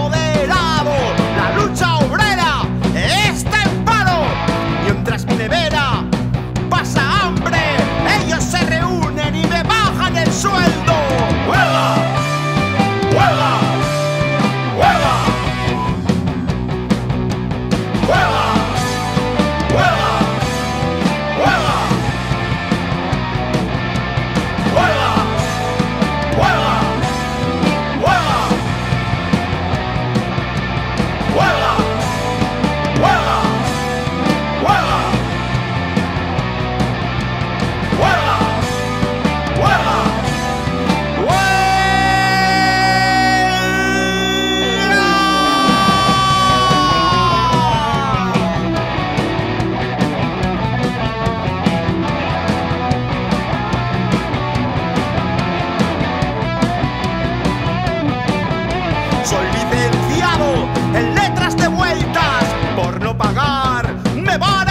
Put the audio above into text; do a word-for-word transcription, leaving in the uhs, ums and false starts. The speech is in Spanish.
apoderado. La lucha obrera está en paro. Mientras mi nevera pasa hambre, ellos se reúnen y me bajan el sueldo. ¡Huelga! ¡Huelga! ¡Huelga! ¡Huelga! ¡Huelga! ¡Huelga! ¡Huelga! ¡Huelga! ¡Huelga! ¡Huelga! ¡Huelga! ¡Huelga! ¡Huelga! ¡Huelga! Soy licenciado en letras de vueltas. Por no pagar me van